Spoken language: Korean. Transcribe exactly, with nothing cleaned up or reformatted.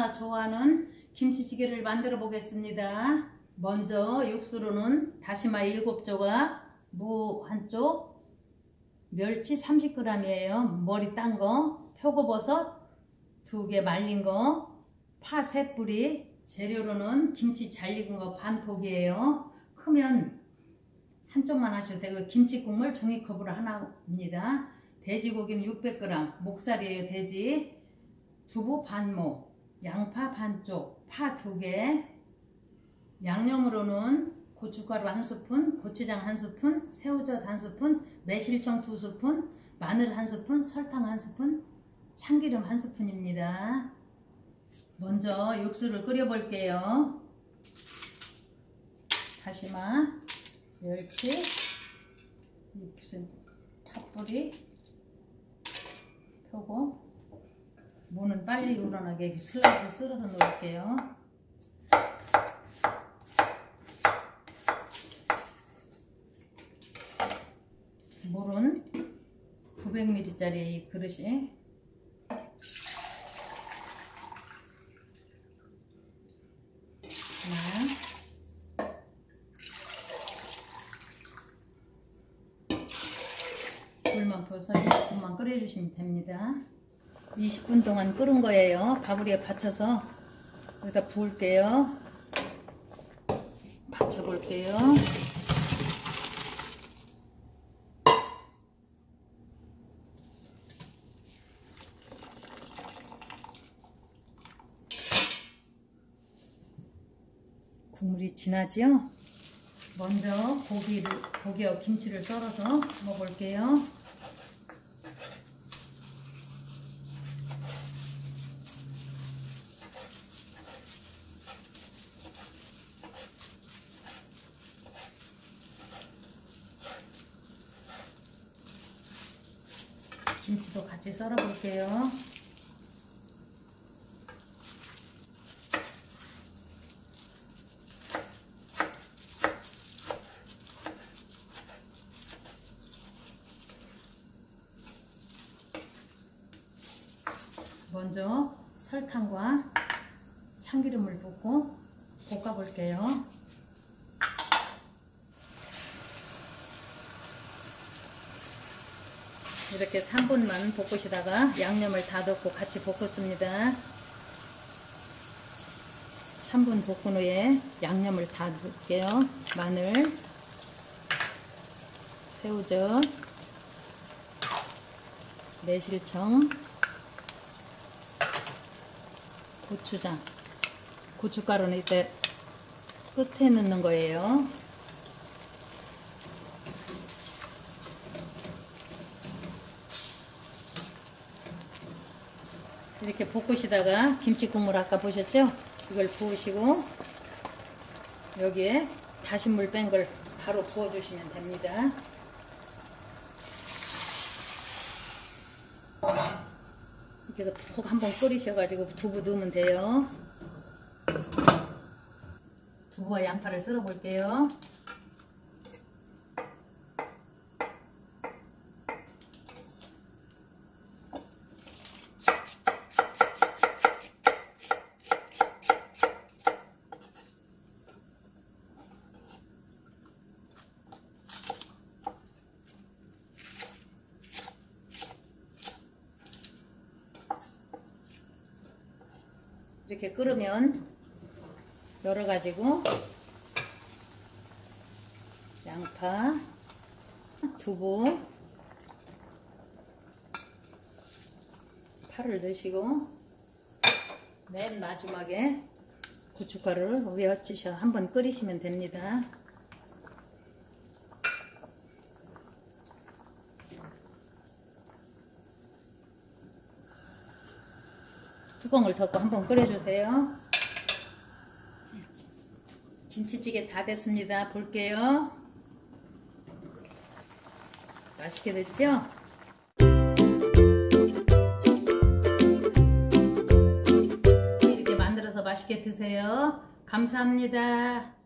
누구나 좋아하는 김치찌개를 만들어 보겠습니다. 먼저 육수로는 다시마 일곱 조각, 무 한 쪽, 멸치 삼십 그램이에요. 머리 딴 거, 표고버섯 두 개 말린 거, 파 세 뿌리. 재료로는 김치 잘 익은 거 반 포기예요. 크면 한쪽만 하셔도 되고 김치 국물 종이컵으로 하나입니다. 돼지고기는 육백 그램, 목살이에요. 돼지. 두부 반모, 양파 반쪽, 파 두 개. 양념으로는 고춧가루 한 스푼, 고추장 한 스푼, 새우젓 한 스푼, 매실청 두 스푼, 마늘 한 스푼, 설탕 한 스푼, 참기름 한 스푼입니다. 먼저 육수를 끓여 볼게요. 다시마, 멸치, 무슨 파뿌리, 표고, 무는 빨리 우러나게 슬라이스 썰어서 넣을게요. 물은 구백 밀리리터짜리 이 그릇이 하나, 불만 펴서 이십 분만 끓여주시면 됩니다. 이십 분 동안 끓은 거예요. 바구리에 받쳐서 여기다 부을게요. 받쳐 볼게요. 국물이 진하지요? 먼저 고기를, 고기와 김치를 썰어서 먹어볼게요. 김치도 같이 썰어볼게요. 먼저 설탕과 참기름을 붓고 볶아 볼게요. 이렇게 삼 분만 볶으시다가 양념을 다 넣고 같이 볶았습니다. 삼 분 볶은 후에 양념을 다 넣을게요. 마늘, 새우젓, 매실청, 고추장, 고춧가루는 이때 끝에 넣는 거예요. 이렇게 볶으시다가 김치국물 아까 보셨죠? 이걸 부으시고 여기에 다신 물 뺀 걸 바로 부어주시면 됩니다. 이렇게 해서 푹 한번 끓이셔가지고 두부 넣으면 돼요. 두부와 양파를 썰어 볼게요. 이렇게 끓으면 열어가지고 양파, 두부, 파를 넣으시고 맨 마지막에 고춧가루를 위에 얹으셔 한번 끓이시면 됩니다. 뚜껑을 덮고 한번 끓여주세요. 김치찌개 다 됐습니다. 볼게요. 맛있게 됐죠? 이렇게 만들어서 맛있게 드세요. 감사합니다.